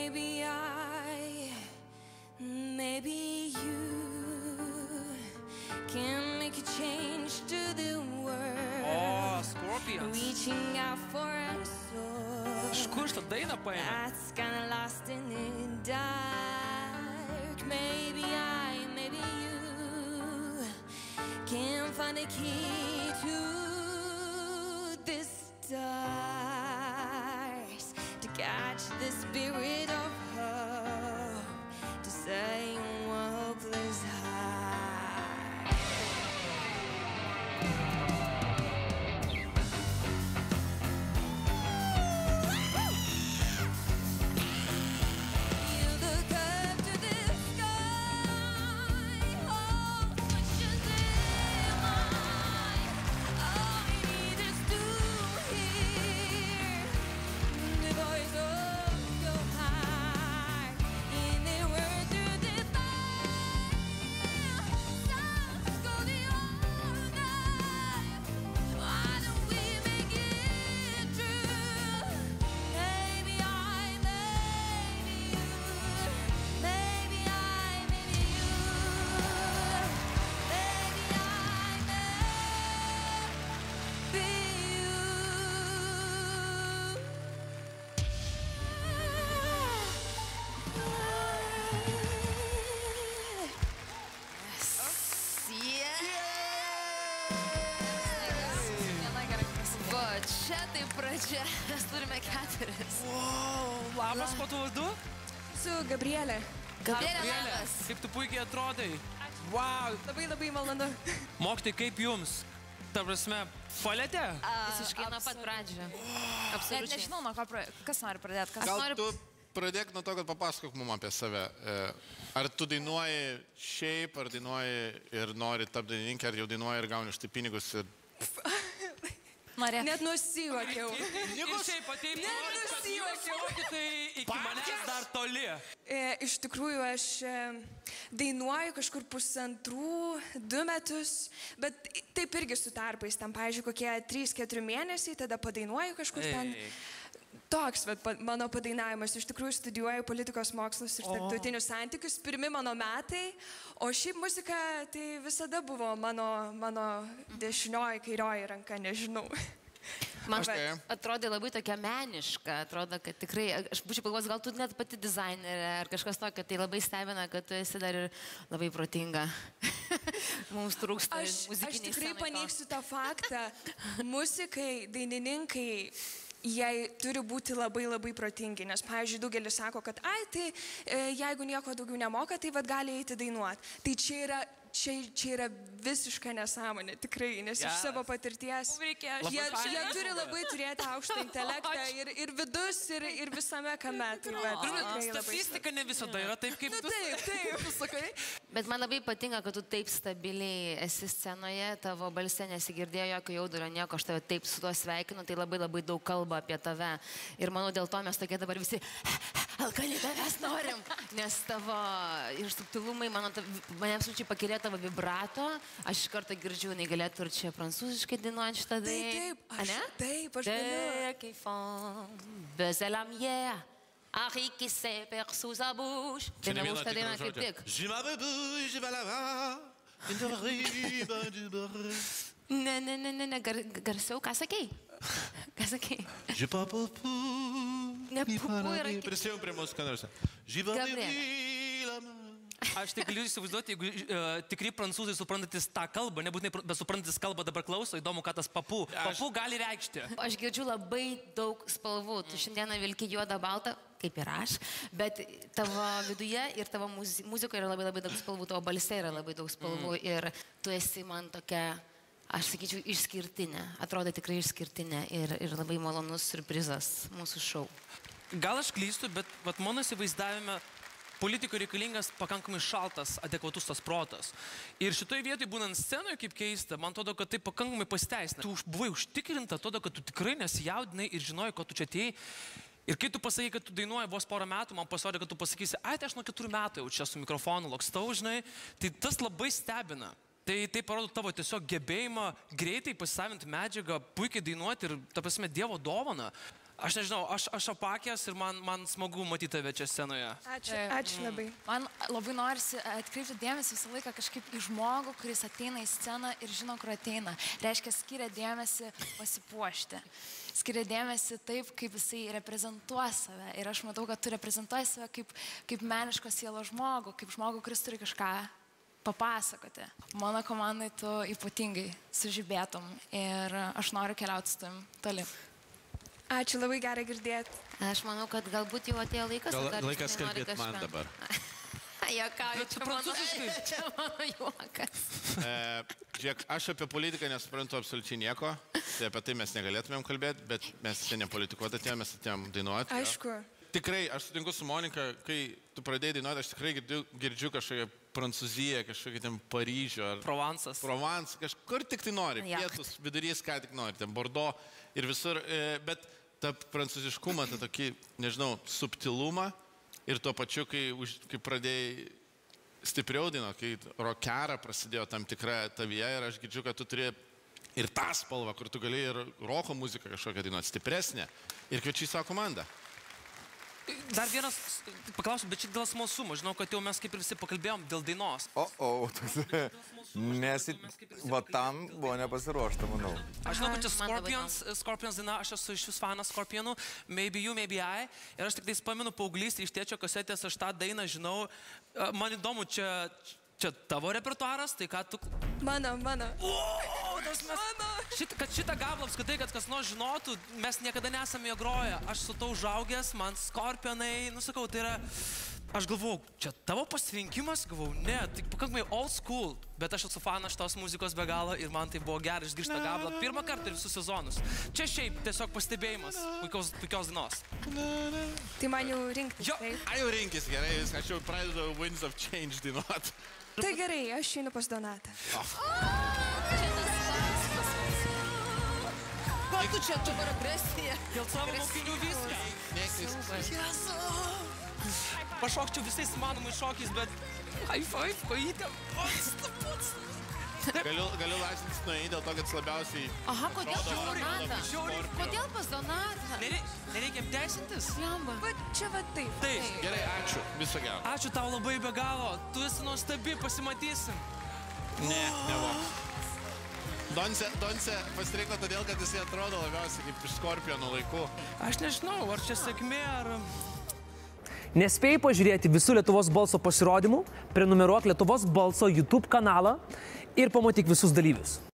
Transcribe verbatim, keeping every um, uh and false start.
maybe I, maybe you can make a change to the world. O, Scorpions. Reaching out for a soul. Iš kur šitą dainą paėmė? That's kinda lost in the dark. Maybe I, maybe you can find a key to this stars to catch the spirit of hope to say one hopeless heart. You look up to the sky, hold questions in mind. All you need is to hear the voice of your heart. In the words through the fire, sounds go the night. Why don't we make it true? Maybe I, maybe you. Maybe I, maybe you. Maybe I, maybe you. Va, čia tai pradžia. Mes turime keturis. Wow, labas, kuo tu vardu? Su Gabrielė. Gabrielė, labas. Kaip tu puikiai atrodai. Wow. Labai labai malonu. Mokytojai, kaip jums? Ta prasme, palėtė? Visiškai nuo pat pradžio. Net Absoliučiai. nežinau, nuo ko pra... kas nori pradėti. Kas... Aš Gal noriu- tu pradėk nuo to, kad papasakok mum apie save. E, Ar tu dainuoji šiaip, ar dainuoji ir nori tapti dainininkė, ar jau dainuoji ir gauni už tai pinigus ir... Norėk. Net nusijuokiau. Ir šiaip ateim, kad jūs mokytojai iki manęs dar toli. E, iš tikrųjų, aš e, dainuoju kažkur pusantrų, du metus, bet taip irgi su tarpais. Ten, pavyzdžiui, kokie trys keturi mėnesiai, tada padainuoju kažkur ten. Ei. Toks vat, pa, mano padainavimas. Iš tikrųjų, studijuoju politikos mokslus ir tarptautinius santykius. Pirmi mano metai. O šiaip muzika tai visada buvo mano, mano dešinioji, kairioji ranka, nežinau. Man Okay. atrodė labai tokia meniška, atrodo, kad tikrai, aš būčiau pagalvojus, gal tu net pati dizainerė ar kažkas tokio, tai labai stebina, kad tu esi dar ir labai protinga. Mums trūksta Aš, aš muzikiniai tikrai scenai to. paneigsiu tą faktą. Muzikai, dainininkai, jie turi būti labai labai protingi, nes, pavyzdžiui, daugelis sako, kad, ai, tai e, jeigu nieko daugiau nemoka, tai vad gali eiti dainuoti. Tai čia yra, čia, čia yra visiška nesąmonė, tikrai, nes Geras. iš savo patirties reikėjo jie, Labai faina. jie turi labai turėti aukštą intelektą ir, ir vidus, ir, ir visame kame. Tai, va, tikrai labai Statistika ne visada yra taip, kaip svarbu. tu Taip, taip, sakai. Bet man labai patinka, kad tu taip stabiliai esi scenoje, tavo balse nesigirdėjo jokio jaudulio, nieko, aš tave taip su tuo sveikinu, tai labai labai daug kalba apie tave. Ir manau, dėl to mes tokie dabar visi, alkani tavęs norim, nes tavo ir subtilumai, mano, mane absoliučiai pakėlė tavo vibrato, aš iš karto girdžiu, jinai galėtų ir čia prancūziškai dainuoti šitą dainą. Taip, taip, aš, Ane? taip, aš galiu. Dès qu'ils font baiser la mière, Harry qui s'est per sous sa bouche. Čia ne Dainavau viena šitą dainą tikra kaip žodžio. tik. Ne, ne, ne, ne, ne, gar, garsiau, ką sakei? Ką sakei? Ne, pupu yra kitas. Prisijung prie mūsų kanarose. Aš tik galiu įsivaizduoti, jeigu uh, tikri prancūzai suprantantis tą kalbą, nebūtinai pr- bet suprantantis kalbą dabar klauso, įdomu, ką tas papu. Papu gali reikšti. Aš girdžiu labai daug spalvų. Tu šiandieną vilki juodą baltą, kaip ir aš, bet tavo viduje ir tavo muzi muzikoje yra labai labai daug spalvų, tavo balse yra labai daug spalvų ir tu esi man tokia, aš sakyčiau, išskirtinė. Atrodo tikrai išskirtinė ir, ir labai malonus surprizas mūsų šou. Gal aš klystu, bet vat, mano įsivaizdavime politikoje reikalingas pakankamai šaltas, adekvatus tas protas. Ir šitoje vietoje būnant scenoje, kaip keista, man atrodo, kad tai pakankamai pasiteisina. Tu buvai užtikrinta, atrodo, kad tu tikrai nesijaudinai ir žinojai, ko tu čia atėjai. Ir kai tu pasakai, kad tu dainuoji vos porą metų, man pasirodė, kad tu pasakysi, ai, tai aš nuo keturių metų jau čia su mikrofonu lakstau, žinai, tai tas labai stebina. Tai tai parodo tavo tiesiog gebėjimą greitai pasisavinti medžiagą, puikiai dainuoti ir, ta prasme, Dievo dovana. Aš nežinau, aš, aš apakęs ir man, man smagu matyti tave čia scenoje. Ačiū, ačiū labai. Man labai norisi atkreipti dėmesį visą laiką kažkaip į žmogų, kuris ateina į sceną ir žino, kur ateina. Reiškia, skiria dėmesį pasipuošti. Skiria dėmesį taip, kaip jisai reprezentuoja save. Ir aš matau, kad tu reprezentuoji save kaip, kaip meniško sielo žmogų, kaip žmogų, kuris turi kažką papasakoti. Mano komandai tu ypatingai sužibėtum ir aš noriu keliauti su tavim toli. Ačiū, labai gerai girdėti. Aš manau, kad galbūt jau atėjo laikas. Gal dar laikas žinai, nori kalbėti man kažką. dabar. Juokauju, čia mano, prancūziškai? čia mano juokas. E, žiūrėk, aš apie politiką nesuprantu absoliučiai nieko, tai apie tai mes negalėtumėm kalbėti, bet mes čia nepolitikuoti atėjome, mes atėjom dainuoti. Aišku. Tikrai, aš sutinku su Monika, kai tu pradėjai dainuoti, aš tikrai girdžiu, girdžiu kažkokią Prancūziją, kažkokį ten Paryžių ar Provansas. Provence, kažkur tik tai nori, Ja. pietus, vidurys, ką tik nori, ten Bordeaux ir visur, e, bet tą prancūziškumą, tą tokį, nežinau, subtilumą ir tuo pačiu, kai, už, kai pradėjai stipriau dainuoti, kai rockera prasidėjo tam tikra tavyje ir aš girdžiu, kad tu turi ir tą spalvą, kur tu gali ir roko muziką kažkokią dainuoti, stipresnė ir kviečiai savo komandą. Dar vienas, paklausiu, bet čia dėl smalsumo. Žinau, kad jau mes kaip ir visi pakalbėjom dėl dainos. O, o, nes va tam buvo nepasiruošta, manau. Aš žinau, kad čia man labai Scorpions, Scorpions daina, aš esu iš vis fanas Scorpionų, Maybe You, Maybe I. Ir aš tik tais pamenu paauglystę iš tėčio kasetės, aš tą dainą žinau. Man įdomu, čia, čia tavo repertuaras, tai ką tu... Mano, mano. O, tas mes... Šit, kad šitą gabalą apskritai, kad kas nors žinotų, mes niekada nesame jo groję. Aš su tau užaugęs, man Scorpionai, nu sakau, tai yra... Aš galvojau, čia tavo pasirinkimas, galvojau, ne, tai pakankamai old school, bet aš esu fanas šitos muzikos be galo ir man tai buvo gerai išgirsti tą gabalą pirmą kartą ir visus sezonus. Čia šiaip tiesiog pastebėjimas puikios, puikios dainos. Tai man jau rinktis. Jo. Taip. A jau rinkis gerai, viską, aš jau pradedu Winds of Change dainuoti. Tai gerai, aš einu pas Donatą. Ko tu čia, tu dabar agresija? Dėl savo mokinių viską. Pašokčiau visais įmanomais šokiais, bet... High five, kojytėm. Galiu, galiu lažintis nuo jį dėl to, kad labiausiai... Aha, kodėl pas Rodo- Donatą? Scorpio. Kodėl pas Donatą? Nerei- Nereikia teisintis? Jamba. Va, čia va taip. Taip. Gerai, ačiū, viso gero. Ačiū tau labai be galo. Tu esi nuostabi, pasimatysim. Ne, nevoks. Donce, Donce pasirinko todėl, kad jisai atrodo labiausiai kaip iš Scorpiono laikų. Aš nežinau, ar čia sėkmė, ar... Nespėjai pažiūrėti visų Lietuvos balso pasirodymų, prenumeruok Lietuvos balso YouTube kanalą ir pamatyk visus dalyvius.